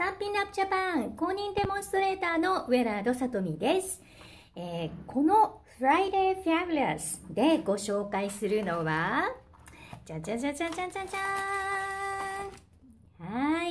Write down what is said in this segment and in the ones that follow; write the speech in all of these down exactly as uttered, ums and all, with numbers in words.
スタンピングアップジャパン公認デモンストレーターの上良戸さとみです、えー、この Friday Fabulous でご紹介するのはじゃじゃじゃじゃじゃじゃじゃーんはい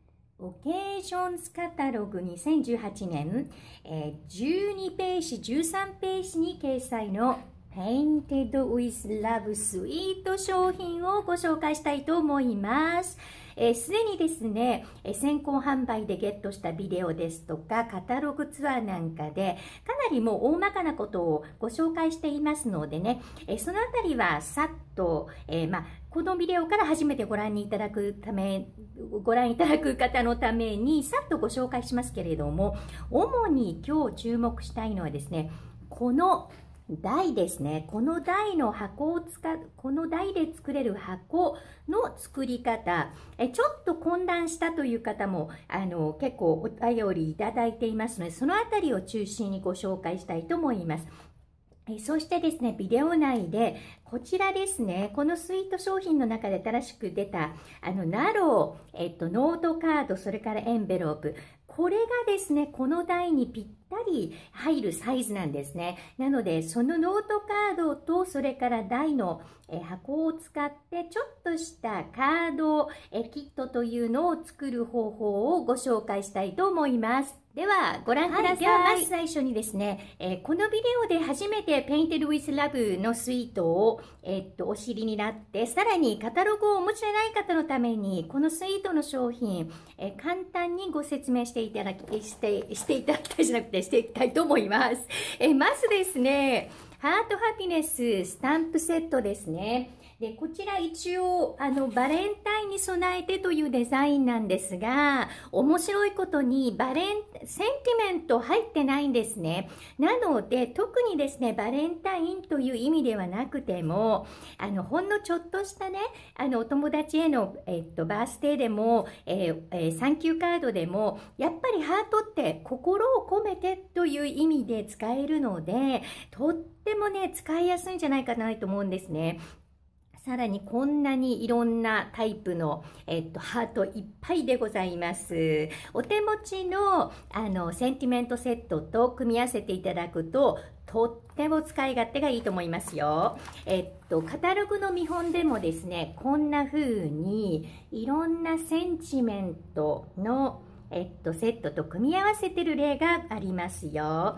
Occasions カタログにせんじゅうはちねん、えー、じゅうにページじゅうさんページに掲載のPainted with Love スイート商品をご紹介したいと思います。えー、すでにですね、えー、先行販売でゲットしたビデオですとかカタログツアーなんかでかなりもう大まかなことをご紹介していますのでね、えー、そのあたりはさっと、えー、まあこのビデオから初めてご覧いただくためご覧いただく方のためにさっとご紹介しますけれども、主に今日注目したいのはですね、この台ですね。この台の箱を使う、この台で作れる箱の作り方、えちょっと混乱したという方もあの結構お便りいただいていますので、そのあたりを中心にご紹介したいと思います。えそしてですね、ビデオ内でこちらですね、このスイート商品の中で新しく出たあのナロー、えっと、ノートカード、それからエンベロープ、これがですね、この台にぴったり入るサイズなんですね。なので、そのノートカードと、それから台のえ箱を使って、ちょっとしたカードえキットというのを作る方法をご紹介したいと思います。では、ご覧ください。はい、では、まず最初にですね、えー、このビデオで初めて Painted with Love のスイートを、えー、っとお知りになって、さらにカタログをお持ちでない方のために、このスイートの商品、えー、簡単にご説明していただき、してしていただきたいじゃなくて、していきたいと思います。えー、まずですね、ハートハピネススタンプセットですね。で、こちら一応、あの、バレンタインに備えてというデザインなんですが、面白いことに、バレン、センティメント入ってないんですね。なので、特にですね、バレンタインという意味ではなくても、あの、ほんのちょっとしたね、あの、お友達への、えっと、バースデーでも、えーえー、サンキューカードでも、やっぱりハートって心を込めてという意味で使えるので、とってもね、使いやすいんじゃないかなと思うんですね。さらにこんなにいろんなタイプの、えっと、ハートいっぱいでございます。お手持ちの、あの、センティメントセットと組み合わせていただくと、とっても使い勝手がいいと思いますよ。えっと、カタログの見本でもですね、こんな風にいろんなセンチメントの、えっと、セットと組み合わせてる例がありますよ。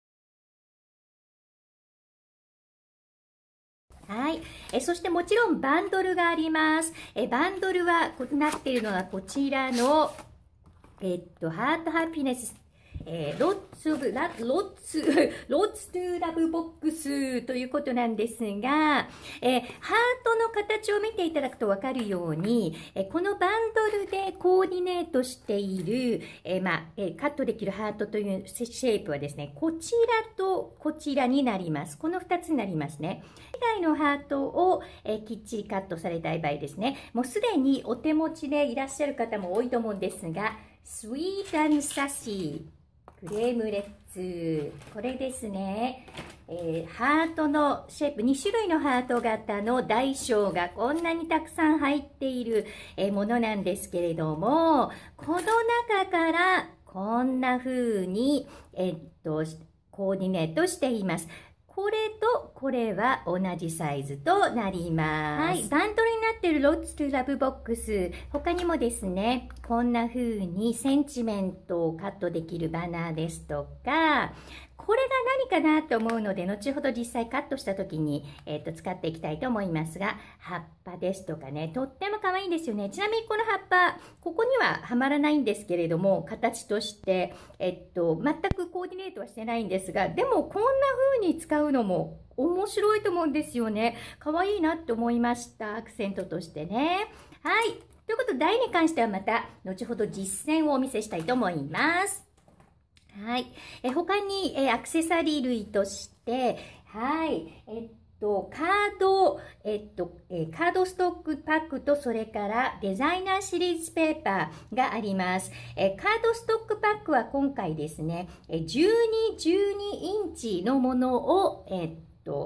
はい。え、そしてもちろんバンドルがあります。え、バンドルは、なっているのはこちらの、えっと、ハートハピネス、えー、ロッツオブ、ロッツ、ロッツトゥラブボックスということなんですが、えー、ハートの形を見ていただくとわかるように、えー、このバンドルでコーディネートしている、えー、まあ、えー、カットできるハートというシェイプはですね、こちらとこちらになります。このふたつになりますね。以外のハートを、えー、きっちりカットされたい場合ですね、もうすでにお手持ちでいらっしゃる方も多いと思うんですが、Sweet and Sassyフレームレッツ、これですね、えー、ハートのシェイプ、に種類のハート型の大小がこんなにたくさん入っている、えー、ものなんですけれども、この中からこんな風に、えー、っとコーディネートしています。これとこれは同じサイズとなります。はい。バンドルになっているロッツトゥラブボックス。他にもですね、こんな風にセンチメントをカットできるバナーですとか、これが何かなと思うので、後ほど実際カットした時に、えー、と使っていきたいと思いますが、葉っぱですとかね、とっても可愛いんですよね。ちなみにこの葉っぱ、ここにははまらないんですけれども、形として、えっと、全くコーディネートはしてないんですが、でもこんな風に使うのも面白いと思うんですよね。可愛いなって思いました。アクセントとしてね。はい。ということで、台に関してはまた、後ほど実践をお見せしたいと思います。はい。え、他に、え、アクセサリー類として、はい。えっと、カード、えっと、え、カードストックパックと、それからデザイナーシリーズペーパーがあります。え、カードストックパックは今回ですね、え、じゅうに、じゅうにインチのものを、えっと、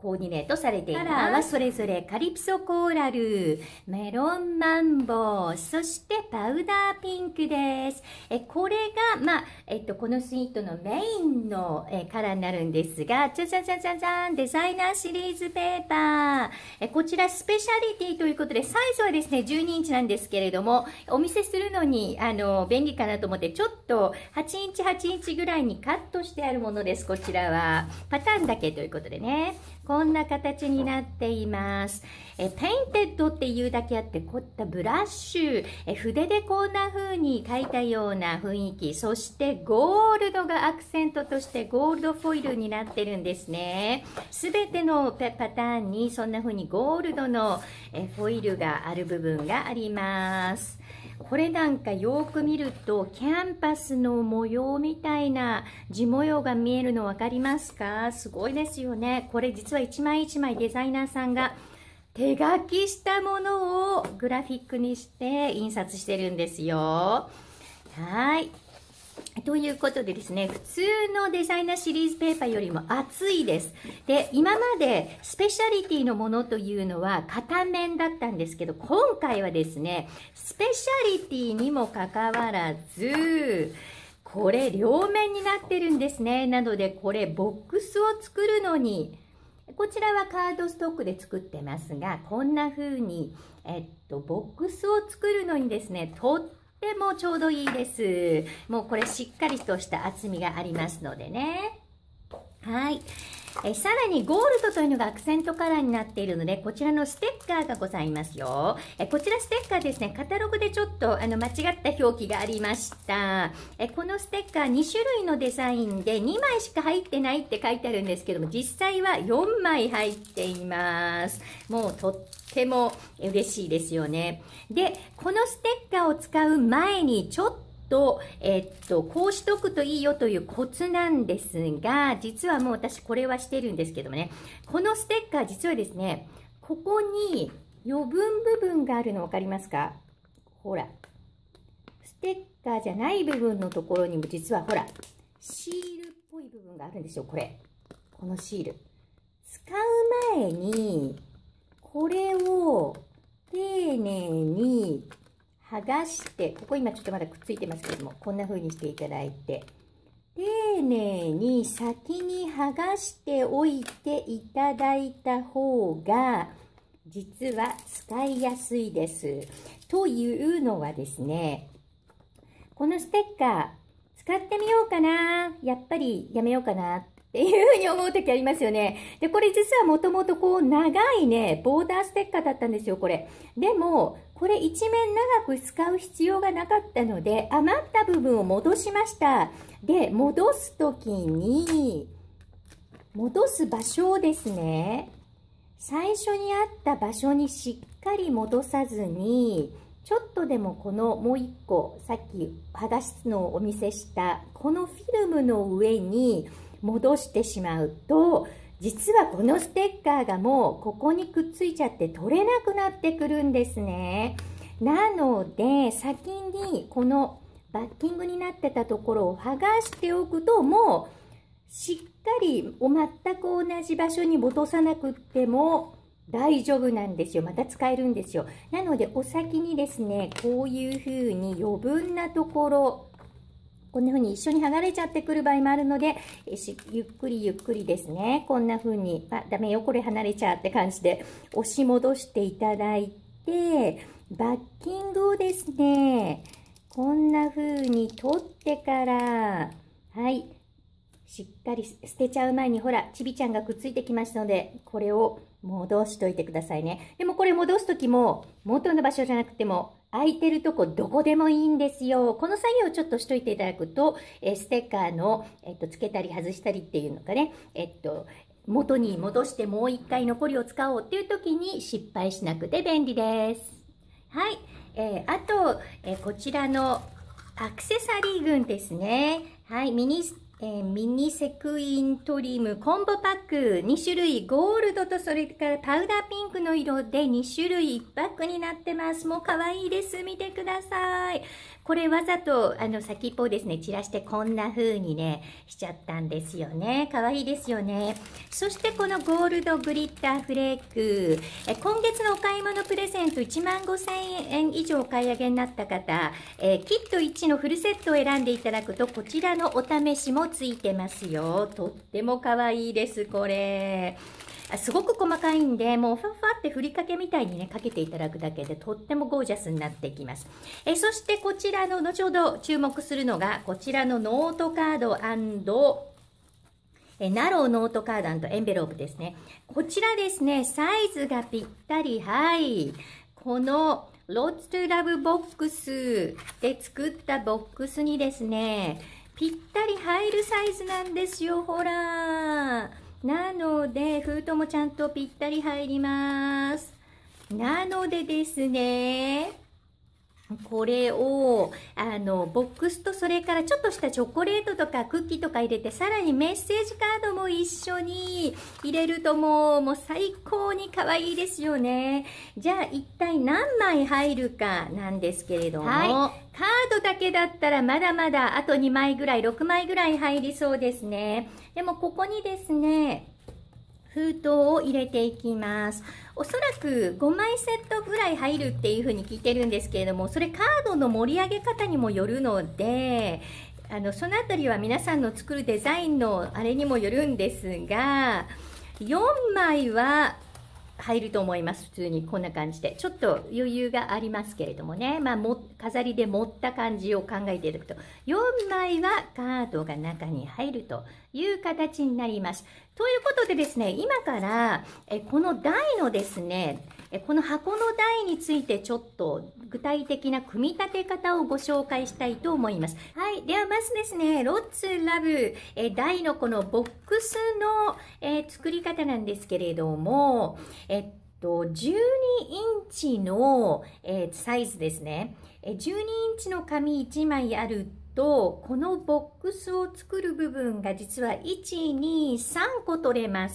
コーディネートされています。カラーはそれぞれカリプソコーラル、メロンマンボウ、そしてパウダーピンクです。えこれが、まあ、えっと、このスイートのメインのえカラーになるんですが、じゃじゃじゃじゃじゃん、デザイナーシリーズペーパー。えこちらスペシャリティということで、サイズはですね、じゅうにインチなんですけれども、お見せするのに、あの、便利かなと思って、ちょっとはちインチはちインチぐらいにカットしてあるものです。こちらは。パターンだけということでね。こんな形になっています。え、ペインテッドっていうだけあって、こういったブラッシュ、え、筆でこんな風に描いたような雰囲気、そしてゴールドがアクセントとしてゴールドフォイルになってるんですね。すべてのパターンにそんな風にゴールドのえフォイルがある部分があります。これなんかよく見るとキャンパスの模様みたいな地模様が見えるの分かりますか？すごいですよね。これ実は一枚一枚デザイナーさんが手書きしたものをグラフィックにして印刷してるんですよ。はい。ということでですね、普通のデザイナーシリーズペーパーよりも厚いです。で、今までスペシャリティのものというのは片面だったんですけど、今回はですね、スペシャリティにもかかわらず、これ両面になってるんですね。なので、これボックスを作るのに、こちらはカードストックで作ってますが、こんな風に、えっと、ボックスを作るのにですね、とってとてもちょうどいいです。もうこれしっかりとした厚みがありますのでね。はい。えさらにゴールドというのがアクセントカラーになっているので、こちらのステッカーがございますよ。えこちらステッカーですね、カタログでちょっとあの間違った表記がありました。えこのステッカーに種類のデザインでにまいしか入ってないって書いてあるんですけども、実際はよんまい入っています。もうとっても嬉しいですよね。で、このステッカーを使う前にちょっとと、えっと、こうしとくといいよというコツなんですが、実はもう私これはしてるんですけどもね、このステッカー実はですね、ここに余分部分があるの分かりますか？ほら、ステッカーじゃない部分のところにも実はほら、シールっぽい部分があるんですよ、これ。このシール。使う前に、これを丁寧に剥がして、ここ今ちょっとまだくっついてますけれども、こんな風にしていただいて、丁寧に先に剥がしておいていただいた方が、実は使いやすいです。というのはですね、このステッカー、使ってみようかな、やっぱりやめようかな、っていうふうに思うときありますよね。で、これ実はもともとこう長いね、ボーダーステッカーだったんですよ、これ。でも、これ一面長く使う必要がなかったので、余った部分を戻しました。で、戻すときに、戻す場所をですね、最初にあった場所にしっかり戻さずに、ちょっとでもこのもう一個、さっき剥がすのをお見せした、このフィルムの上に、戻してしまうと、実はこのステッカーがもうここにくっついちゃって取れなくなってくるんですね。なので先にこのバッキングになってたところを剥がしておくと、もうしっかり全く同じ場所に戻さなくっても大丈夫なんですよ。また使えるんですよ。なのでお先にですね、こういうふうに余分なところ、こんな風に一緒に剥がれちゃってくる場合もあるので、ゆっくりゆっくりですね、こんな風に、あ、ダメよ、これ離れちゃうって感じで押し戻していただいて、バッキングをですね、こんな風に取ってから、はい、しっかり捨てちゃう前に、ほら、ちびちゃんがくっついてきましたので、これを戻しといてくださいね。でもこれ戻すときも、元の場所じゃなくても、空いてるとこどこでもいいんですよ。この作業をちょっとしといていただくと、えステッカーの、えっと、つけたり外したりっていうのがね、えっと、元に戻してもう一回残りを使おうっていう時に失敗しなくて便利です。はい。えー、あと、えー、こちらのアクセサリー群ですね。はい。ミニえー、ミニセクイントリムコンボパックに種類、ゴールドとそれからパウダーピンクの色でに種類いちパックになってます。もう可愛いです。見てください。 これわざとあの先っぽをですね、散らしてこんな風にね、しちゃったんですよね。かわいいですよね。そしてこのゴールドグリッターフレーク。え今月のお買い物プレゼントいちまんごせんえん以上お買い上げになった方、えー、キットいちのフルセットを選んでいただくと、こちらのお試しもついてますよ。とってもかわいいです、これ。すごく細かいんで、もうファファってふりかけみたいにね、かけていただくだけでとってもゴージャスになってきます。えそしてこちらの、後ほど注目するのが、こちらのノートカード&えナローノートカード&エンベロープですね。こちらですね、サイズがぴったり、はい。この、Lots to Love ボックスで作ったボックスにですね、ぴったり入るサイズなんですよ、ほら。なので、封筒もちゃんとぴったり入ります。なのでですね、これを、あの、ボックスとそれからちょっとしたチョコレートとかクッキーとか入れて、さらにメッセージカードも一緒に入れるともう、もう最高に可愛いですよね。じゃあ一体何枚入るかなんですけれども、はい、カードだけだったらまだまだあとにまいぐらい、ろくまいぐらい入りそうですね。でもここにですね、封筒を入れていきます。おそらくごまいセットぐらい入るっていう風に聞いてるんですけれども、それカードの盛り上げ方にもよるので、あのそのあたりは皆さんの作るデザインのあれにもよるんですが、よんまいは入ると思います。普通にこんな感じで。ちょっと余裕がありますけれどもね。まあ、も飾りで盛った感じを考えていただくと、よんまいはカードが中に入るという形になります。ということでですね、今からえこの台のですね、この箱の台についてちょっと具体的な組み立て方をご紹介したいと思います。はい。ではまずですね、Lots Love え台のこのボックスのえ作り方なんですけれども、えっと、じゅうにインチのえサイズですね。じゅうにインチの紙いちまいあると、このボックスを作る部分が実はいち、に、さんこ取れます。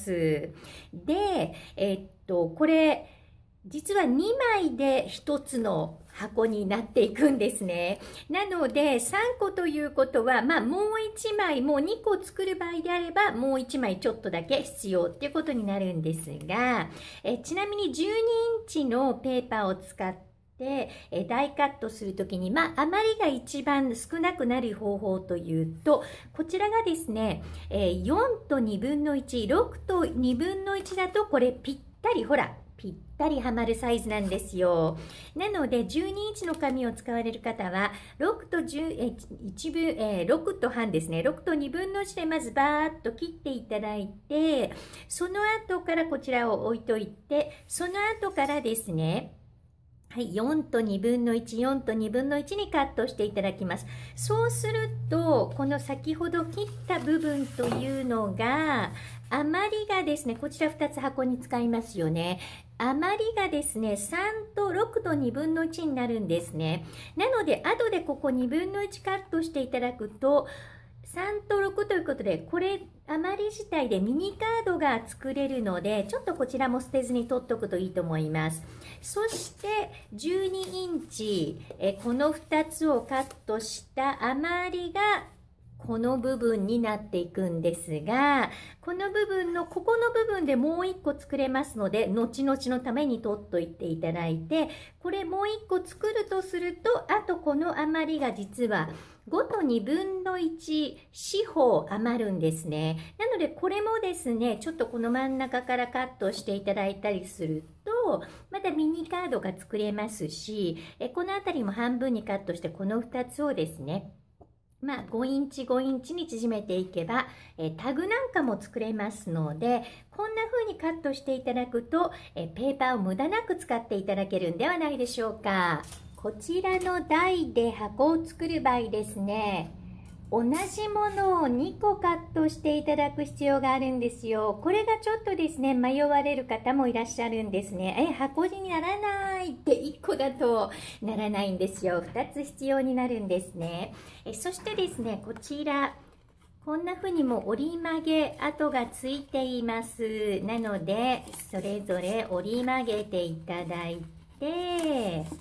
で、えっと、これ、実はにまいでひとつの箱になっていくんですね。なので、さんこということは、まあ、もういちまい、もうにこ作る場合であれば、もういちまいちょっとだけ必要っていうことになるんですが、えちなみにじゅうにインチのペーパーを使って、で、え大カットするときに、まあ、余りが一番少なくなる方法というと、こちらがですね、えよんとにぶんのいち、ろくとにぶんのいちだと、これぴったり、ほら、ぴったりはまるサイズなんですよ。なので、じゅうにインチの紙を使われる方は、ろくとじゅう、えいちぶん、えー、ろくと半ですね。ろくとにぶんのいちでまずバーッと切っていただいて、その後からこちらを置いといて、その後からですね、はい、よんとにぶんのいち、よんとにぶんのいちにカットしていただきます。そうすると、この先ほど切った部分というのが、余りがですね、こちらふたつ箱に使いますよね。余りがですね、さんとろくとにぶんのいちになるんですね。なので、後でここにぶんのいちカットしていただくと、さんとろくということで、これ余り自体でミニカードが作れるので、ちょっとこちらも捨てずに取っておくといいと思います。そしてじゅうにインチ、えこのふたつをカットした余りがこの部分になっていくんですが、この部分のここの部分でもういっこ作れますので、後々のために取っといていただいて、これもういっこ作るとすると、あとこの余りが実はごとにぶんのいち四方余るんですね。なのでこれもですね、ちょっとこの真ん中からカットしていただいたりすると、またミニカードが作れますし、えこの辺りも半分にカットしてこのふたつをですね、まあ、ごインチごインチに縮めていけば、えタグなんかも作れますので、こんな風にカットしていただくと、えペーパーを無駄なく使っていただけるんではないでしょうか。こちらの台で箱を作る場合ですね、同じものをにこカットしていただく必要があるんですよ。これがちょっとですね、迷われる方もいらっしゃるんですね。え、箱地にならないっていっこだとならないんですよ。ふたつ必要になるんですね。え、そしてですね、こちら、こんな風にも折り曲げ跡がついています。なので、それぞれ折り曲げていただいて、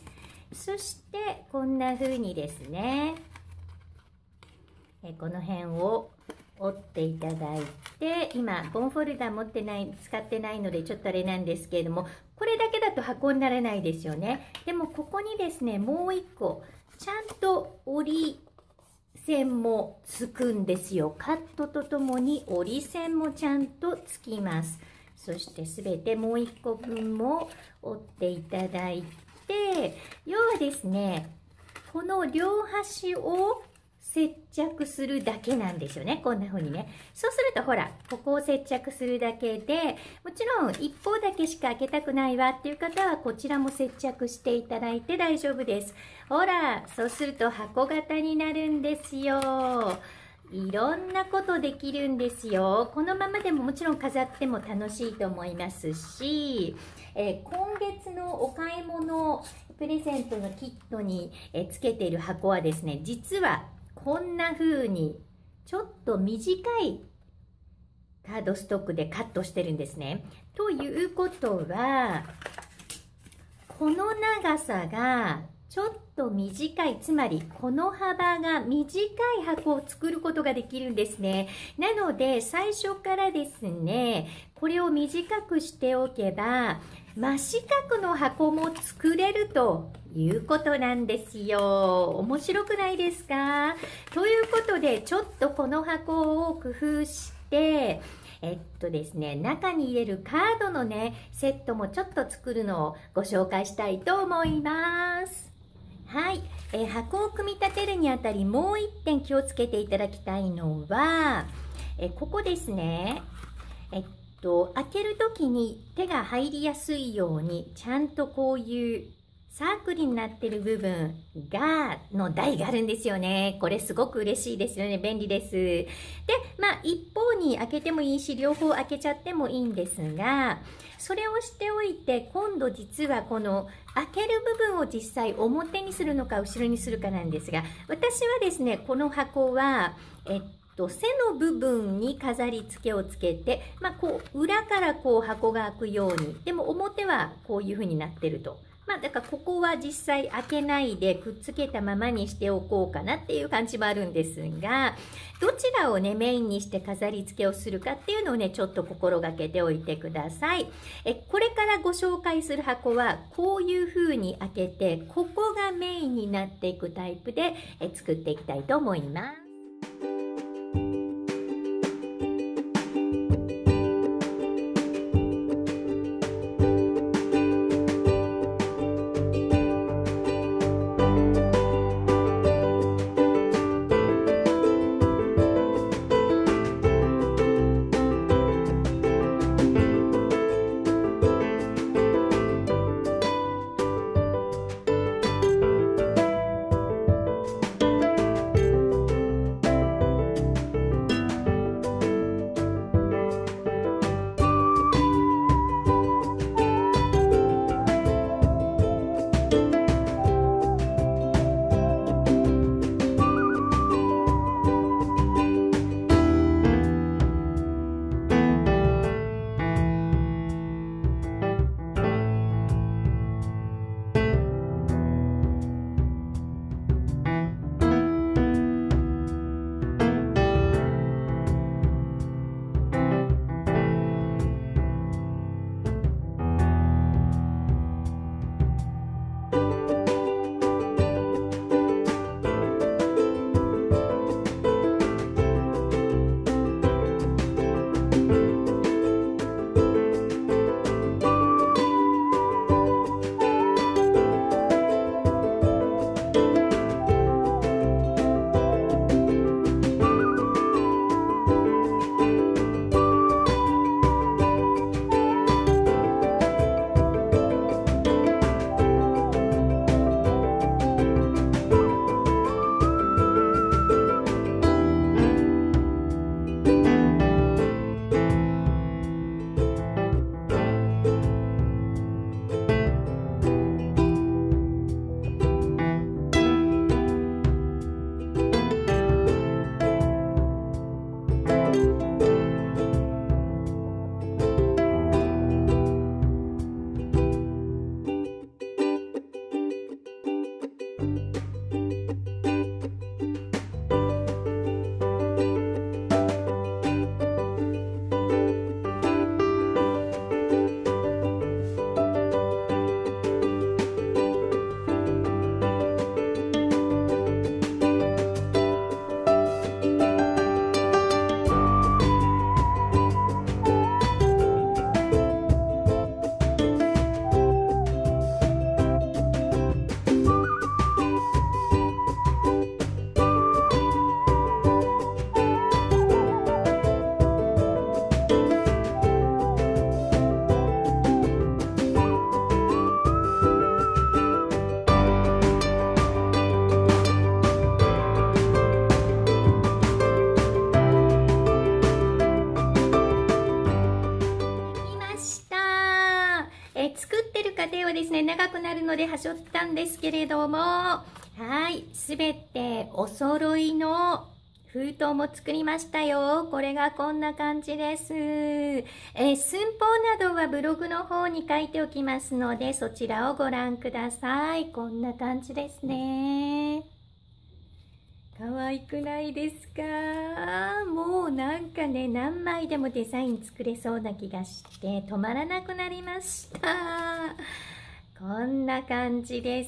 そしてこんな風にですね、えこの辺を折っていただいて、今ボンフォルダー持ってない、使ってないのでちょっとあれなんですけれども、これだけだと箱にならないですよね。でもここにですね、もう一個ちゃんと折り線もつくんですよ。カットとともに折り線もちゃんとつきます。そしてすべてもう一個分も折っていただいて、要はですね、この両端を接着するだけなんですよね。こんな風にね。そうするとほら、ここを接着するだけで、もちろん一方だけしか開けたくないわっていう方はこちらも接着していただいて大丈夫です。ほら、そうすると箱型になるんですよ。いろんなことできるんですよ。このままでももちろん飾っても楽しいと思いますし、えー、今月のお買い物プレゼントのキットに、えー、つけている箱はですね、実はこんな風にちょっと短いカードストックでカットしてるんですね。ということは、この長さがちょっと短い、つまりこの幅が短い箱を作ることができるんですね。なので最初からですね、これを短くしておけば真四角の箱も作れるということなんですよ。面白くないですか？ということで、ちょっとこの箱を工夫してえっとですね、中に入れるカードのね、セットもちょっと作るのをご紹介したいと思います。はい、えー、箱を組み立てるにあたりもう一点気をつけていただきたいのは、えー、ここですね、えっと開けるときに手が入りやすいようにちゃんとこういうサークルになってる部分がの台があるんですよね。これすごく嬉しいですよね。便利です。で、まあ一方に開けてもいいし、両方開けちゃってもいいんですが、それをしておいて、今度実はこの開ける部分を実際表にするのか後ろにするかなんですが、私はですね、この箱は、えっと、背の部分に飾り付けをつけて、まあこう裏からこう箱が開くように、でも表はこういう風になってると。まあだからここは実際開けないでくっつけたままにしておこうかなっていう感じもあるんですが、どちらをねメインにして飾り付けをするかっていうのをねちょっと心がけておいてください。えこれからご紹介する箱はこういう風に開けて、ここがメインになっていくタイプでえ作っていきたいと思います。 えー、作ってる過程はですね、長くなるのではしょったんですけれども、はい、すべてお揃いの封筒も作りましたよ。これがこんな感じです。えー、寸法などはブログの方に書いておきますので、そちらをご覧ください。こんな感じですね。可愛くないですか？もうなんかね、何枚でもデザイン作れそうな気がして止まらなくなりました。こんな感じです。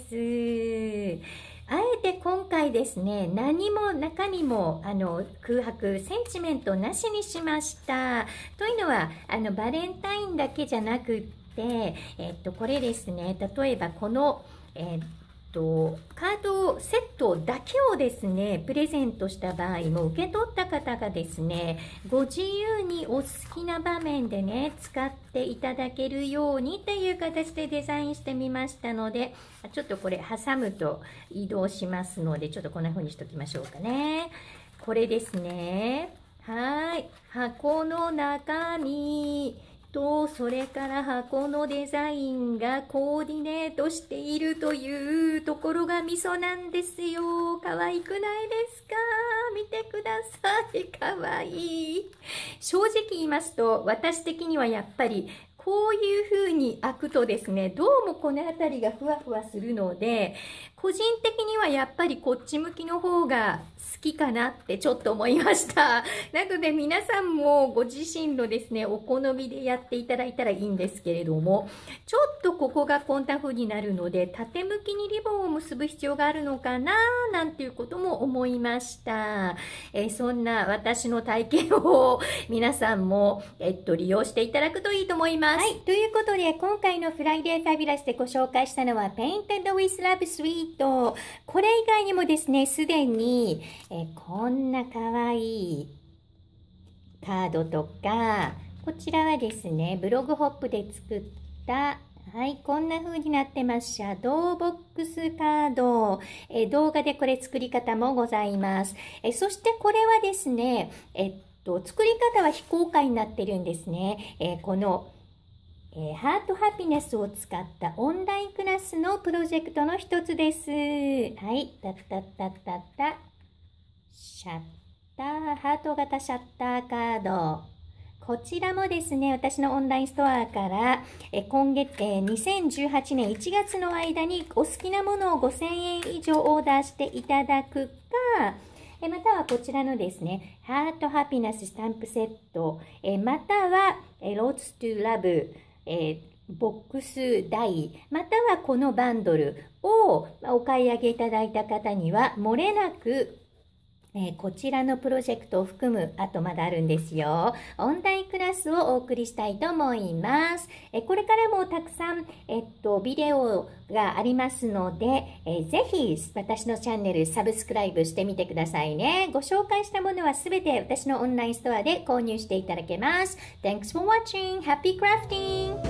あえて今回ですね、何も中身もあの空白、センチメントなしにしました。というのは、あのバレンタインだけじゃなくって、えっと、これですね、例えばこの、えっと、カードセットだけをですね、プレゼントした場合も受け取った方がですね、ご自由にお好きな場面でね、使っていただけるようにという形でデザインしてみましたので、ちょっとこれ挟むと移動しますので、ちょっとこんな風にしときましょうかね。これですね。はい。箱の中身と、それから箱のデザインがコーディネートしているというところがミソなんですよ。可愛くないですか？見てください。可愛い。正直言いますと、私的にはやっぱりこういう風に開くとですね、どうもこの辺りがふわふわするので、個人的にはやっぱりこっち向きの方が好きかなってちょっと思いました。なので皆さんもご自身のですね、お好みでやっていただいたらいいんですけれども、ちょっとここがこんな風になるので、縦向きにリボンを結ぶ必要があるのかななんていうことも思いました。えー、そんな私の体験を皆さんも、えっと、利用していただくといいと思います。はい。ということで、今回のフライデーファビュラスでご紹介したのは、Painted with Love Sweet。これ以外にもですね、すでに、えこんな可愛いカードとか、こちらはですね、ブログホップで作った、はい、こんな風になってます。シャドーボックスカード。え動画でこれ作り方もございます。えそしてこれはですね、えっと、作り方は非公開になってるんですね。えこのえー、ハートハピネスを使ったオンラインクラスのプロジェクトの一つです。はい。タッタッタッタッタ。シャッター、ハート型シャッターカード。こちらもですね、私のオンラインストアから、え今月、えー、にせんじゅうはちねんいちがつの間にお好きなものをごせんえん以上オーダーしていただくか、えまたはこちらのですね、ハートハピネススタンプセット、えまたは、えローズトゥラブ、えー、ボックス台、またはこのバンドルをお買い上げいただいた方には、漏れなく、えー、こちらのプロジェクトを含む、あとまだあるんですよ。オンラインクラスをお送りしたいと思います。えー、これからもたくさん、えっと、ビデオがありますので、えー、ぜひ私のチャンネルサブスクライブしてみてくださいね。ご紹介したものはすべて私のオンラインストアで購入していただけます。Thanks for watching! Happy crafting!